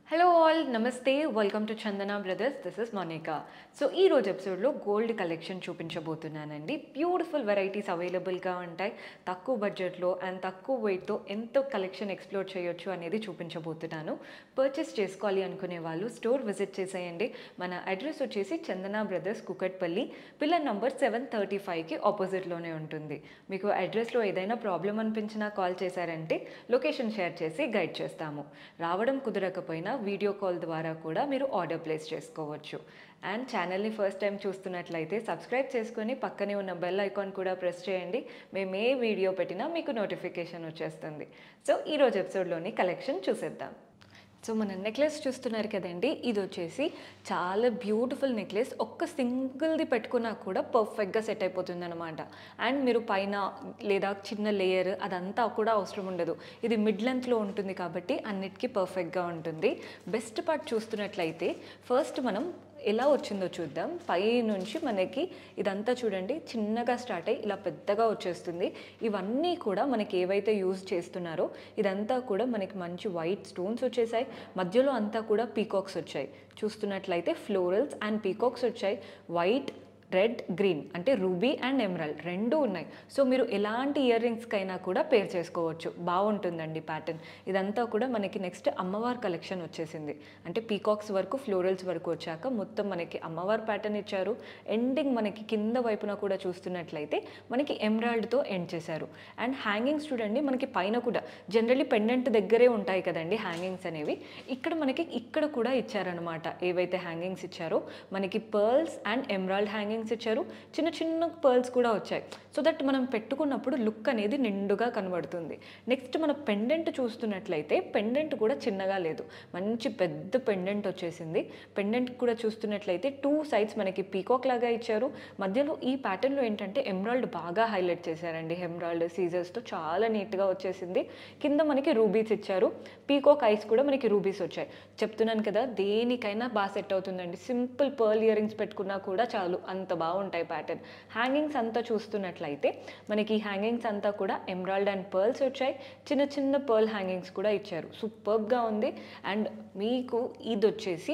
Hello all, Namaste, welcome to Chandana Brothers. This is Monica. So, ee roju episode lo gold collection చూపించబోతున్నానండి. Beautiful varieties అవైలబుల్గా ఉంటాయి. తక్కువ బడ్జెట్లో and తక్కువ వెయిట్తో ఎంతో కలెక్షన్ ఎక్స్ప్లోర్ చేయొచ్చు అనేది చూపించబోతున్నాను. పర్చేస్ చేసుకోవాలి అనుకునే వాళ్ళు స్టోర్ విజిట్ చేసేయండి. మన అడ్రస్ వచ్చేసి Chandana brothers Kukatpally, pillar number 735కి ఆపోజిట్లోనే ఉంటుంది. మీకు అడ్రస్లో ఏదైనా ప్రాబ్లం అనిపించినా కాల్ చేశారంటే లొకేషన్ షేర్ చేసి గైడ్ చేస్తాము. రావడం కుదరకపోయినా వీడియో కాల్ ద్వారా కూడా మీరు ఆర్డర్ ప్లేస్ చేసుకోవచ్చు. అండ్ ఛానల్ని ఫస్ట్ టైం చూస్తున్నట్లయితే సబ్స్క్రైబ్ చేసుకొని పక్కనే ఉన్న బెల్ ఐకాన్ కూడా ప్రెస్ చేయండి. మేము ఏ వీడియో పెట్టినా మీకు నోటిఫికేషన్ వచ్చేస్తుంది. సో ఈరోజు ఎపిసోడ్లోని కలెక్షన్ చూసేద్దాం. సో మన నెక్లెస్ చూస్తున్నారు కదండి, ఇది వచ్చేసి చాలా బ్యూటిఫుల్ నెక్లెస్. ఒక్క సింగిల్ది పెట్టుకున్నా కూడా పర్ఫెక్ట్గా సెట్ అయిపోతుంది అనమాట. అండ్ మీరు పైన లేదా చిన్న లేయర్ అదంతా కూడా అవసరం ఉండదు. ఇది మిడ్ లెంత్లో ఉంటుంది కాబట్టి అన్నిటికీ పర్ఫెక్ట్గా ఉంటుంది. బెస్ట్ పార్ట్ చూస్తున్నట్లయితే ఫస్ట్ మనం ఎలా వచ్చిందో చూద్దాం. పై నుంచి మనకి ఇదంతా చూడండి, చిన్నగా స్టార్ట్ అయ్యి ఇలా పెద్దగా వచ్చేస్తుంది. ఇవన్నీ కూడా మనకి ఏవైతే యూజ్ చేస్తున్నారో ఇదంతా కూడా మనకి మంచి వైట్ స్టోన్స్ వచ్చేసాయి. మధ్యలో అంతా కూడా పీకాక్స్ వచ్చాయి. చూస్తున్నట్లయితే ఫ్లోరల్స్ అండ్ పీకాక్స్ వచ్చాయి. వైట్, రెడ్, గ్రీన్ అంటే రూబీ అండ్ ఎమరాల్డ్ రెండు ఉన్నాయి. సో మీరు ఎలాంటి ఇయర్ రింగ్స్కైనా కూడా పేర్ చేసుకోవచ్చు. బాగుంటుందండి ప్యాటర్న్. ఇదంతా కూడా మనకి నెక్స్ట్ అమ్మవారి కలెక్షన్ వచ్చేసింది. అంటే పీకాక్స్ వరకు ఫ్లోరల్స్ వరకు వచ్చాక మొత్తం మనకి అమ్మవారి ప్యాటర్న్ ఇచ్చారు. ఎండింగ్ మనకి కింద వైపున కూడా చూస్తున్నట్లయితే మనకి ఎమరాల్డ్తో ఎండ్ చేశారు. అండ్ హ్యాంగింగ్స్ చూడండి, మనకి పైన కూడా జనరల్లీ పెండెంట్ దగ్గరే ఉంటాయి కదండి హ్యాంగింగ్స్ అనేవి. ఇక్కడ కూడా ఇచ్చారనమాట. ఏవైతే హ్యాంగింగ్స్ ఇచ్చారో మనకి పర్ల్స్ అండ్ ఎమరాల్డ్ హ్యాంగింగ్స్ ఇచ్చారు. చిన్న చిన్న పర్ల్స్ కూడా వచ్చాయి. సో దట్ మనం పెట్టుకున్నప్పుడు లుక్ అనేది నిండుగా కనబడుతుంది. నెక్స్ట్ మన పెండెంట్ చూస్తున్నట్లయితే పెండెంట్ కూడా చిన్నగా లేదు, మంచి పెద్ద పెండెంట్ వచ్చేసింది. పెండెంట్ కూడా చూస్తున్నట్లయితే 2 సైడ్స్ మనకి పీకాక్ లాగా ఇచ్చారు. మధ్యలో ఈ ప్యాటర్న్లో ఏంటంటే ఎమరాల్డ్ బాగా హైలైట్ చేశారండి. ఎమరాల్డ్ సీజర్స్తో చాలా నీట్గా వచ్చేసింది. కింద మనకి రూబీస్ ఇచ్చారు. పీకాక్ ఐస్ కూడా మనకి రూబీస్ వచ్చాయి. చెప్తున్నాను కదా, దేనికైనా బాగా సెట్ అవుతుందండి. సింపుల్ పర్ల్ ఇయర్ రింగ్స్ పెట్టుకున్నా కూడా చాలు, అంత బాగుంటాయి ప్యాటర్న్. హ్యాంగింగ్స్ అంతా చూస్తున్నట్లయితే మనకి హ్యాంగింగ్స్ అంతా కూడా ఎమరాల్డ్ అండ్ పర్ల్స్ వచ్చాయి. చిన్న చిన్న పర్ల్ హ్యాంగింగ్స్ కూడా ఇచ్చారు. సూపర్గా ఉంది. అండ్ మీకు ఇది వచ్చేసి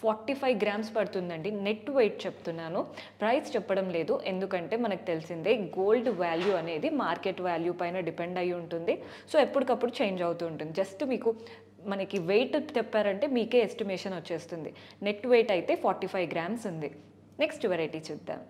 45 గ్రామ్స్ పడుతుందండి. నెట్ వెయిట్ చెప్తున్నాను, ప్రైస్ చెప్పడం లేదు. ఎందుకంటే మనకు తెలిసిందే గోల్డ్ వాల్యూ అనేది మార్కెట్ వాల్యూ పైన డిపెండ్ అయి ఉంటుంది. సో ఎప్పటికప్పుడు చేంజ్ అవుతూ ఉంటుంది. జస్ట్ మీకు మనకి వెయిట్ చెప్పారంటే మీకే ఎస్టిమేషన్ వచ్చేస్తుంది. నెట్ వెయిట్ అయితే 45 గ్రామ్స్ ఉంది. నెక్స్ట్ వెరైటీ చూద్దాం.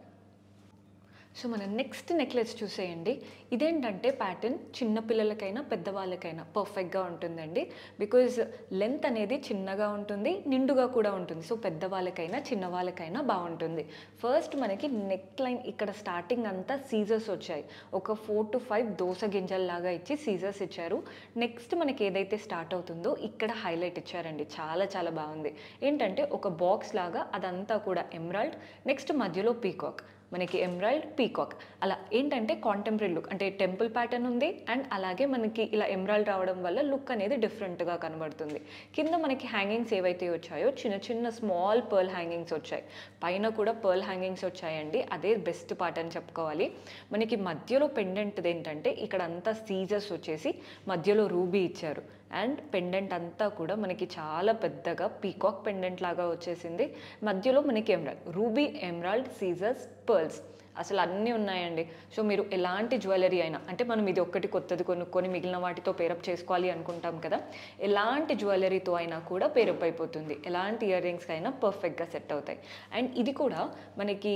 సో మన నెక్స్ట్ నెక్లెస్ చూసేయండి. ఇదేంటంటే ప్యాటర్న్ చిన్నపిల్లలకైనా పెద్దవాళ్ళకైనా పర్ఫెక్ట్గా ఉంటుందండి. బికాజ్ లెంత్ అనేది చిన్నగా ఉంటుంది, నిండుగా కూడా ఉంటుంది. సో పెద్దవాళ్ళకైనా చిన్నవాళ్ళకైనా బాగుంటుంది. ఫస్ట్ మనకి నెక్ లైన్ ఇక్కడ స్టార్టింగ్ అంతా సీజర్స్ వచ్చాయి. ఒక 4 to 5 దోస గింజల్లాగా ఇచ్చి సీజర్స్ ఇచ్చారు. నెక్స్ట్ మనకి ఏదైతే స్టార్ట్ అవుతుందో ఇక్కడ హైలైట్ ఇచ్చారండి. చాలా చాలా బాగుంది. ఏంటంటే ఒక బాక్స్ లాగా అదంతా కూడా ఎమరాల్డ్, నెక్స్ట్ మధ్యలో పీకాక్, మనకి ఎమరాల్డ్ పీకాక్ అలా ఏంటంటే కాంటెంపరీ లుక్, అంటే టెంపుల్ ప్యాటర్న్ ఉంది. అండ్ అలాగే మనకి ఇలా ఎమరాల్డ్ రావడం వల్ల లుక్ అనేది డిఫరెంట్గా కనబడుతుంది. కింద మనకి హ్యాంగింగ్స్ ఏవైతే వచ్చాయో చిన్న చిన్న స్మాల్ పర్ల్ హ్యాంగింగ్స్ వచ్చాయి. పైన కూడా పర్ల్ హ్యాంగింగ్స్ వచ్చాయండి. అదే బెస్ట్ పార్ట్ అని చెప్పుకోవాలి. మనకి మధ్యలో పెండెంట్ ఏంటంటే ఇక్కడ అంతా సీజర్స్ వచ్చేసి మధ్యలో రూబీ ఇచ్చారు. అండ్ పెండెంట్ అంతా కూడా మనకి చాలా పెద్దగా పీకాక్ పెండెంట్ లాగా వచ్చేసింది. మధ్యలో మనకి ఎమరాల్డ్, రూబీ, ఎమరాల్డ్, సీజర్స్, పర్ల్స్ అసలు అన్నీ ఉన్నాయండి. సో మీరు ఎలాంటి జ్యువెలరీ అయినా, అంటే మనం ఇది ఒక్కటి కొత్తది కొనుక్కొని మిగిలిన వాటితో పేరప్ చేసుకోవాలి అనుకుంటాం కదా, ఎలాంటి జ్యువెలరీతో అయినా కూడా పేరప్ అయిపోతుంది. ఎలాంటి ఇయర్ రింగ్స్కి అయినా పర్ఫెక్ట్గా సెట్ అవుతాయి. అండ్ ఇది కూడా మనకి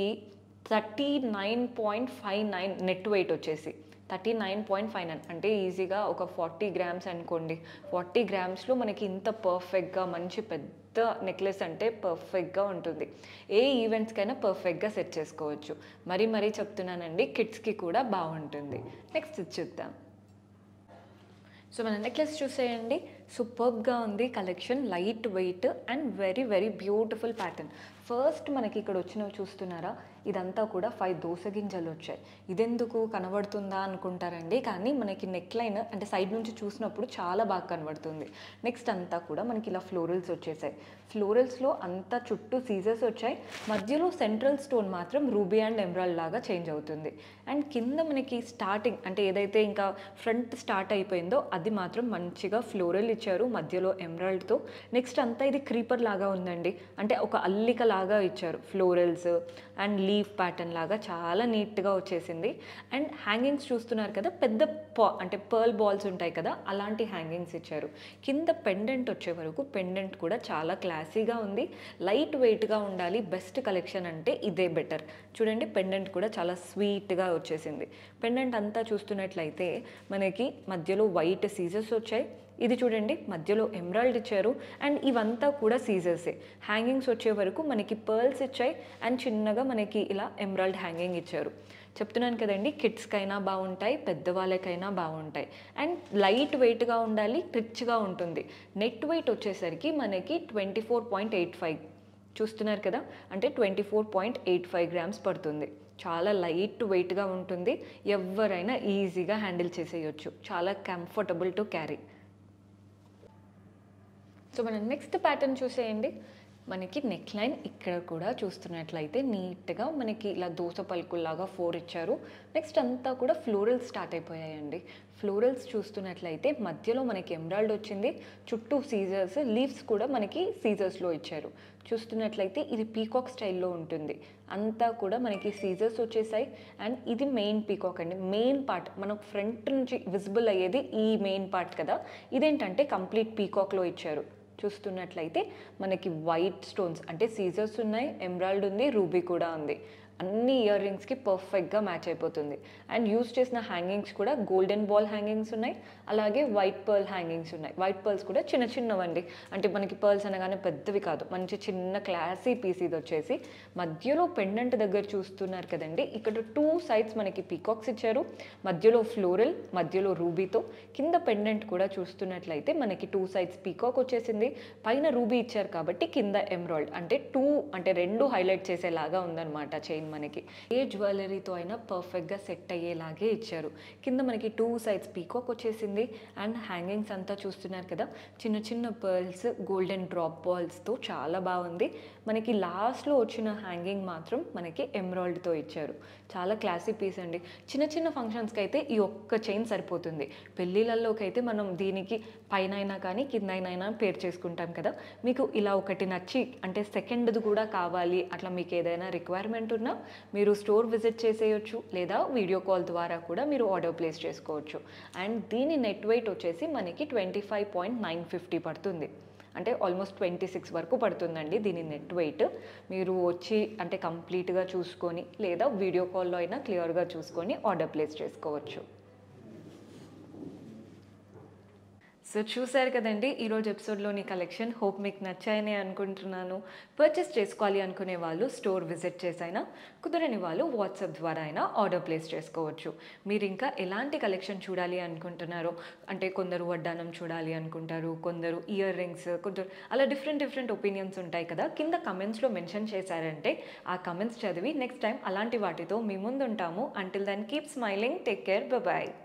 39.59 నెట్ వెయిట్ వచ్చేసి 39.59 అంటే ఈజీగా ఒక 40 గ్రామ్స్ అనుకోండి. 40 గ్రామ్స్లో మనకి ఇంత పర్ఫెక్ట్గా మంచి పెద్ద నెక్లెస్ అంటే పర్ఫెక్ట్గా ఉంటుంది. ఏ ఈవెంట్స్కైనా పర్ఫెక్ట్గా సెట్ చేసుకోవచ్చు. మరీ చెప్తున్నానండి, కిడ్స్కి కూడా బాగుంటుంది. నెక్స్ట్ చూద్దాం. సో మన నెక్లెస్ చూసేయండి, సూపర్గా ఉంది collection. Light weight and very beautiful pattern. First మనకి ఇక్కడ వచ్చినవి చూస్తున్నారా, ఇదంతా కూడా 5 దోస గింజలు వచ్చాయి. ఇదెందుకు కనబడుతుందా అనుకుంటారండి, కానీ మనకి నెక్ లైన్ అంటే సైడ్ నుంచి చూసినప్పుడు చాలా బాగా కనబడుతుంది. నెక్స్ట్ అంతా కూడా మనకి ఇలా ఫ్లోరల్స్ వచ్చేసాయి. ఫ్లోరల్స్లో అంతా చుట్టూ సీజర్స్ వచ్చాయి. మధ్యలో సెంట్రల్ స్టోన్ మాత్రం రూబీ అండ్ ఎమరాల్డ్ లాగా చేంజ్ అవుతుంది. అండ్ కింద మనకి స్టార్టింగ్ అంటే ఏదైతే ఇంకా ఫ్రంట్ స్టార్ట్ అయిపోయిందో అది మాత్రం మంచిగా ఫ్లోరల్ ఇచ్చారు మధ్యలో ఎమరాల్డ్తో. నెక్స్ట్ అంతా ఇది క్రీపర్ లాగా ఉందండి, అంటే ఒక అల్లిక లాగా ఇచ్చారు. ఫ్లోరల్స్ అండ్ లీఫ్ ప్యాటర్న్ లాగా చాలా నీట్గా వచ్చేసింది. అండ్ హ్యాంగింగ్స్ చూస్తున్నారు కదా, పెద్ద అంటే పర్ల్ బాల్స్ ఉంటాయి కదా, అలాంటి హ్యాంగింగ్స్ ఇచ్చారు. కింద పెండెంట్ వచ్చే వరకు పెండెంట్ కూడా చాలా క్లాసీగా ఉంది, లైట్ వెయిట్గా ఉండాలి. బెస్ట్ కలెక్షన్ అంటే ఇదే బెటర్. చూడండి పెండెంట్ కూడా చాలా స్వీట్గా వచ్చేసింది. పెండెంట్ అంతా చూస్తున్నట్లయితే మనకి మధ్యలో వైట్ సీజర్స్ వచ్చాయి. ఇది చూడండి మధ్యలో ఎమరాల్డ్ ఇచ్చారు. అండ్ ఇవంతా కూడా సీజర్సే. హ్యాంగింగ్స్ వచ్చే వరకు మనకి పర్ల్స్ ఇచ్చాయి అండ్ చిన్నగా మనకి ఇలా ఎమరాల్డ్ హ్యాంగింగ్ ఇచ్చారు. చెప్తున్నాను కదండి, కిడ్స్కైనా బాగుంటాయి, పెద్దవాళ్ళకైనా బాగుంటాయి. అండ్ లైట్ వెయిట్గా ఉండాలి, రిచ్గా ఉంటుంది. నెట్ వెయిట్ వచ్చేసరికి మనకి 24.85 చూస్తున్నారు కదా, అంటే 24.85 గ్రామ్స్ పడుతుంది. చాలా లైట్ వెయిట్గా ఉంటుంది, ఎవరైనా ఈజీగా హ్యాండిల్ చేసేయచ్చు, చాలా కంఫర్టబుల్ టు క్యారీ. సో మనం నెక్స్ట్ ప్యాటర్న్ చూసేయండి. మనకి నెక్ లైన్ ఇక్కడ కూడా చూస్తున్నట్లయితే నీట్గా మనకి ఇలా దోస పలుకుల్లాగా 4 ఇచ్చారు. నెక్స్ట్ అంతా కూడా ఫ్లోరల్స్ స్టార్ట్ అయిపోయాయండి. ఫ్లోరల్స్ చూస్తున్నట్లయితే మధ్యలో మనకి ఎమరాల్డ్ వచ్చింది, చుట్టూ సీజర్స్, లీవ్స్ కూడా మనకి సీజర్స్లో ఇచ్చారు. చూస్తున్నట్లయితే ఇది పీకాక్ స్టైల్లో ఉంటుంది. అంతా కూడా మనకి సీజర్స్ వచ్చేసాయి. అండ్ ఇది మెయిన్ పీకాక్ అండి, మెయిన్ పార్ట్ మనకు ఫ్రంట్ నుంచి విజిబుల్ అయ్యేది ఈ మెయిన్ పార్ట్ కదా. ఇదేంటంటే కంప్లీట్ పీకాక్లో ఇచ్చారు. చూస్తున్నట్లయితే మనకి వైట్ స్టోన్స్ అంటే సీజర్స్ ఉన్నాయి, ఎమరాల్డ్ ఉంది, రూబీ కూడా ఉంది. అన్ని ఇయర్ రింగ్స్కి పర్ఫెక్ట్గా మ్యాచ్ అయిపోతుంది. అండ్ యూస్ చేసిన హ్యాంగింగ్స్ కూడా గోల్డెన్ బాల్ హ్యాంగింగ్స్ ఉన్నాయి, అలాగే వైట్ పర్ల్ హ్యాంగింగ్స్ ఉన్నాయి. వైట్ పర్ల్స్ కూడా చిన్న చిన్నవండి, అంటే మనకి పర్ల్స్ అనగానే పెద్దవి కాదు, మంచి చిన్న క్లాసీ పీస్. ఇది వచ్చేసి మధ్యలో పెండెంట్ దగ్గర చూస్తున్నారు కదండి, ఇక్కడ 2 సైడ్స్ మనకి పీకాక్స్ ఇచ్చారు, మధ్యలో ఫ్లోరల్, మధ్యలో రూబీతో. కింద పెండెంట్ కూడా చూస్తున్నట్లయితే మనకి 2 సైడ్స్ పీకాక్ వచ్చేసింది, పైన రూబీ ఇచ్చారు కాబట్టి కింద ఎమరాల్డ్, అంటే 2 హైలైట్ చేసేలాగా ఉందన్నమాట చైన్. మనకి ఏ జ్యువెలరీతో అయినా పర్ఫెక్ట్గా సెట్ అయ్యేలాగే ఇచ్చారు. కింద మనకి 2 సైడ్స్ పీకాక్ వచ్చేసింది. అండ్ హ్యాంగింగ్స్ అంతా చూస్తున్నారు కదా, చిన్న చిన్న పర్ల్స్, గోల్డెన్ డ్రాప్ బాల్స్తో చాలా బాగుంది. మనకి లాస్ట్లో వచ్చిన హ్యాంగింగ్ మాత్రం మనకి ఎమరాల్డ్తో ఇచ్చారు. చాలా క్లాసీ పీస్ అండి. చిన్న చిన్న ఫంక్షన్స్కి అయితే ఈ ఒక్క చైన్ సరిపోతుంది. పెళ్ళిళ్ళల్లోకి అయితే మనం దీనికి పైన అయినా కానీ కింద అయినా పేర్ చేసుకుంటాం కదా. మీకు ఇలా ఒకటి నచ్చి అంటే సెకండ్ది కూడా కావాలి, అట్లా మీకు ఏదైనా రిక్వైర్మెంట్ ఉన్నా మీరు స్టోర్ విజిట్ చేసేయచ్చు, లేదా వీడియో కాల్ ద్వారా కూడా మీరు ఆర్డర్ ప్లేస్ చేసుకోవచ్చు. అండ్ దీని నెట్ వెయిట్ వచ్చేసి మనకి 25.950 పడుతుంది, అంటే ఆల్మోస్ట్ 26 వరకు పడుతుందండి దీని నెట్ వెయిట్. మీరు వచ్చి అంటే కంప్లీట్గా చూసుకొని లేదా వీడియో కాల్లో అయినా క్లియర్గా చూసుకొని ఆర్డర్ ప్లేస్ చేసుకోవచ్చు. సో చూసారు కదండి ఈరోజు ఎపిసోడ్లోని కలెక్షన్. హోప్ మీకు నచ్చాయని అనుకుంటున్నాను. పర్చేస్ చేసుకోవాలి అనుకునే వాళ్ళు స్టోర్ విజిట్ చేసైనా, కుదరని వాళ్ళు వాట్సాప్ ద్వారా అయినా ఆర్డర్ ప్లేస్ చేసుకోవచ్చు. మీరు ఇంకా ఎలాంటి కలెక్షన్ చూడాలి అనుకుంటున్నారో, అంటే కొందరు వడ్డానం చూడాలి అనుకుంటారు, కొందరు ఇయర్ రింగ్స్, కొందరు అలా డిఫరెంట్ ఒపీనియన్స్ ఉంటాయి కదా. కింద కమెంట్స్లో మెన్షన్ చేశారంటే ఆ కమెంట్స్ చదివి నెక్స్ట్ టైం అలాంటి వాటితో మీ ముందు ఉంటాము. Until then keep smiling, take care, bye.